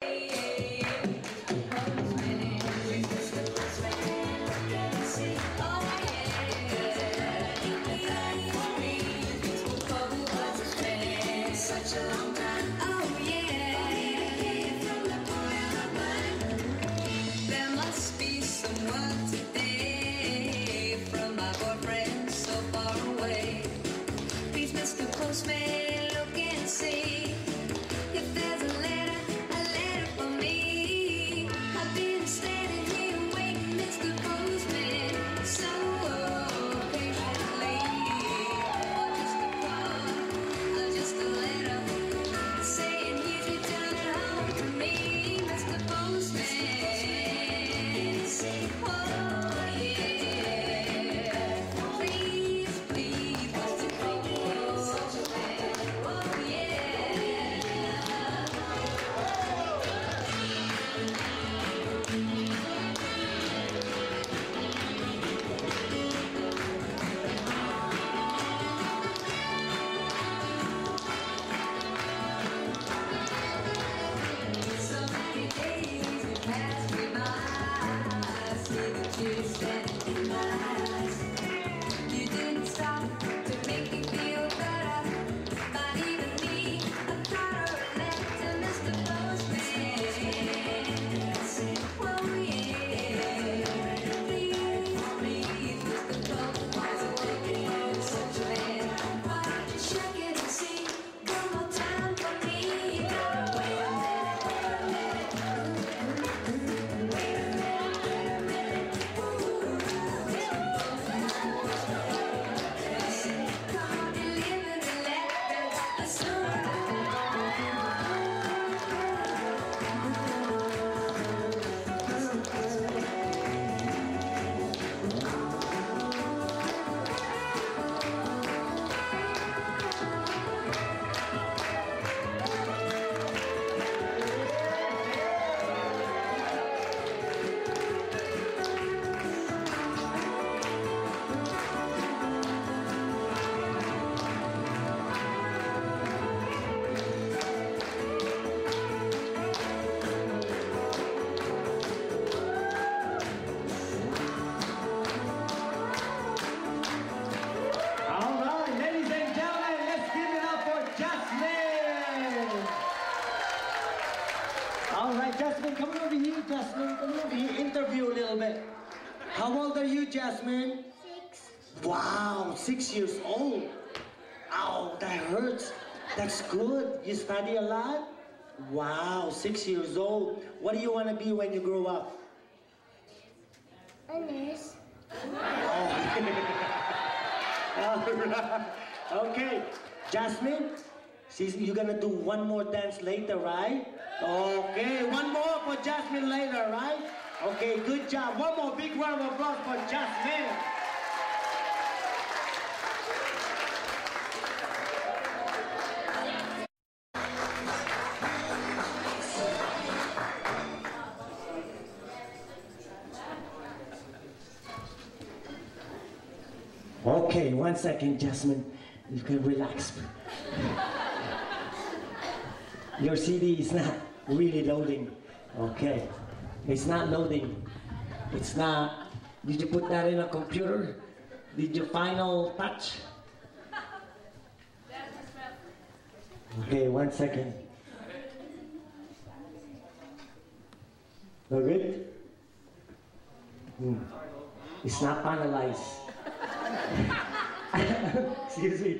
All right, Jasmine, come over here, Jasmine. Come over here, interview a little bit. How old are you, Jasmine? 6. Wow, 6 years old. Ow, that hurts. That's good. You study a lot? Wow, 6 years old. What do you want to be when you grow up? A nurse. All right. Okay, Jasmine, you're gonna do one more dance later, right? Okay, one more for Jasmine later, right? Okay, good job. One more big round of applause for Jasmine. Okay, 1 second, Jasmine. You can relax. Your CD is not really loading. Okay. It's not loading. It's not. Did you put that in a computer? Did you final touch? Okay, 1 second. No good? It's not finalized. Excuse me.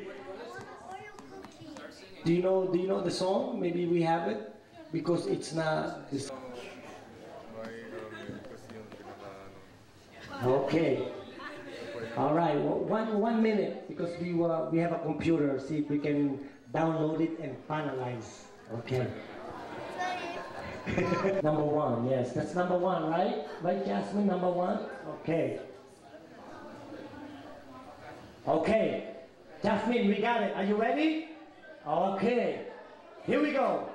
Do you know the song? Maybe we have it because it's not. Okay. All right. Well, one minute because we have a computer. See if we can download it and finalize. Okay. Number 1. Yes, that's number 1, right? Right, Jasmine. Number 1. Okay. Okay. Jasmine, we got it. Are you ready? Okay, here we go.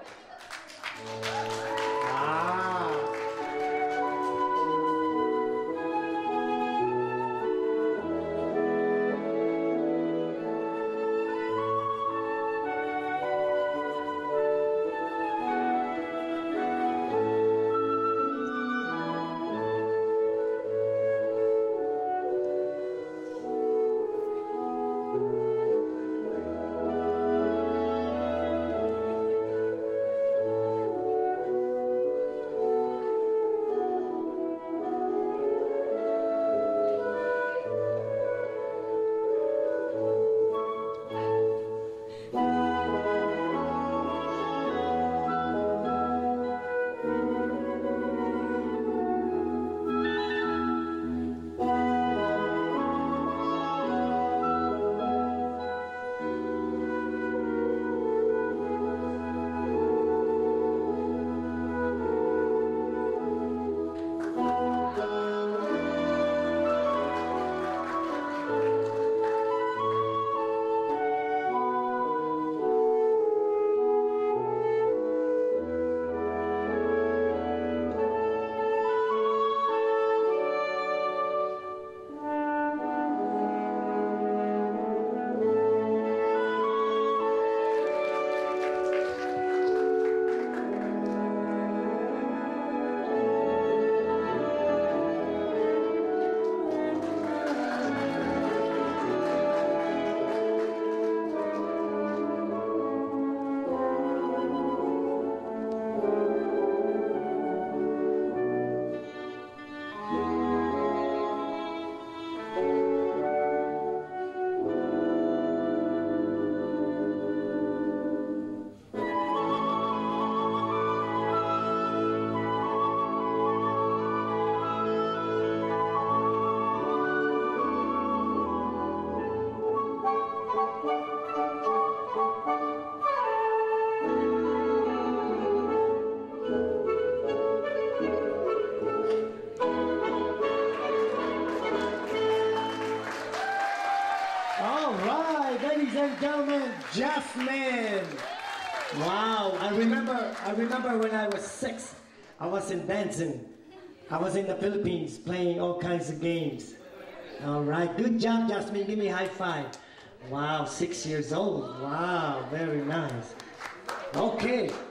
All right, ladies and gentlemen, Jasmine. Wow, I remember when I was 6, I was in dancing. I was in the Philippines playing all kinds of games. All right, good job, Jasmine. Give me a high five. Wow, 6 years old. Wow, very nice. Okay.